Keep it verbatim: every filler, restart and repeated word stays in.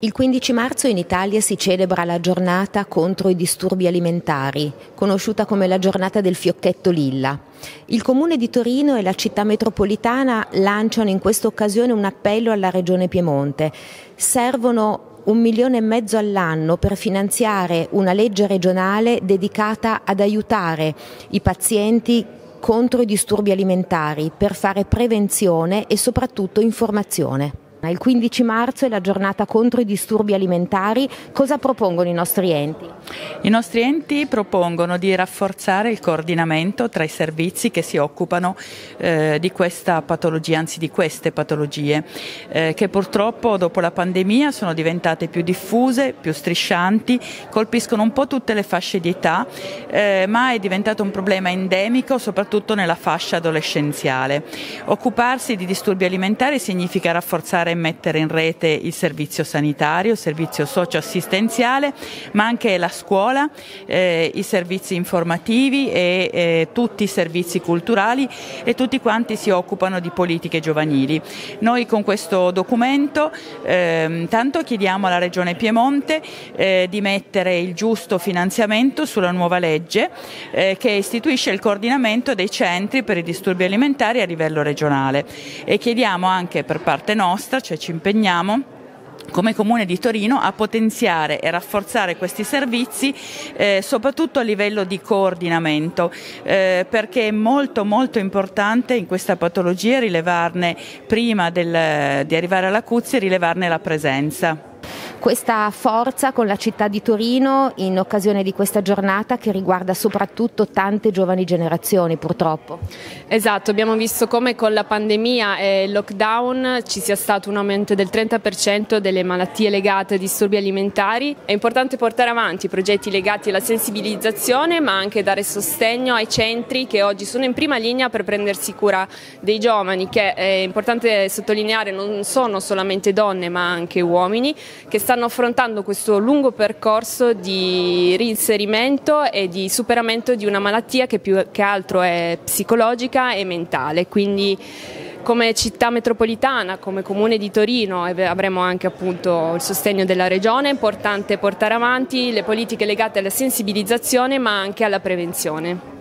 Il quindici marzo in Italia si celebra la giornata contro i disturbi alimentari, conosciuta come la giornata del fiocchetto lilla. Il Comune di Torino e la città metropolitana lanciano in questa occasione un appello alla Regione Piemonte. Servono un milione e mezzo all'anno per finanziare una legge regionale dedicata ad aiutare i pazienti contro i disturbi alimentari, per fare prevenzione e soprattutto informazione. Il quindici marzo è la giornata contro i disturbi alimentari. Cosa propongono i nostri enti? I nostri enti propongono di rafforzare il coordinamento tra i servizi che si occupano eh, di questa patologia, anzi di queste patologie, eh, che purtroppo dopo la pandemia sono diventate più diffuse, più striscianti, colpiscono un po' tutte le fasce di età, eh, ma è diventato un problema endemico soprattutto nella fascia adolescenziale. Occuparsi di disturbi alimentari significa rafforzare e mettere in rete il servizio sanitario, il servizio socioassistenziale, ma anche la scuola, eh, i servizi informativi e eh, tutti i servizi culturali, e tutti quanti si occupano di politiche giovanili. Noi con questo documento eh, tanto chiediamo alla Regione Piemonte eh, di mettere il giusto finanziamento sulla nuova legge eh, che istituisce il coordinamento dei centri per i disturbi alimentari a livello regionale, e chiediamo anche per parte nostra, cioè ci impegniamo come Comune di Torino a potenziare e rafforzare questi servizi eh, soprattutto a livello di coordinamento, eh, perché è molto molto importante in questa patologia rilevarne, prima del, di arrivare all'acuzie, rilevarne la presenza. Questa forza con la città di Torino in occasione di questa giornata che riguarda soprattutto tante giovani generazioni, purtroppo. Esatto, abbiamo visto come con la pandemia e il lockdown ci sia stato un aumento del trenta per cento delle malattie legate ai disturbi alimentari. È importante portare avanti progetti legati alla sensibilizzazione, ma anche dare sostegno ai centri che oggi sono in prima linea per prendersi cura dei giovani, che è importante sottolineare non sono solamente donne ma anche uomini che stanno affrontando questo lungo percorso di reinserimento e di superamento di una malattia che più che altro è psicologica e mentale. Quindi come città metropolitana, come Comune di Torino, avremo anche appunto il sostegno della Regione. È importante portare avanti le politiche legate alla sensibilizzazione ma anche alla prevenzione.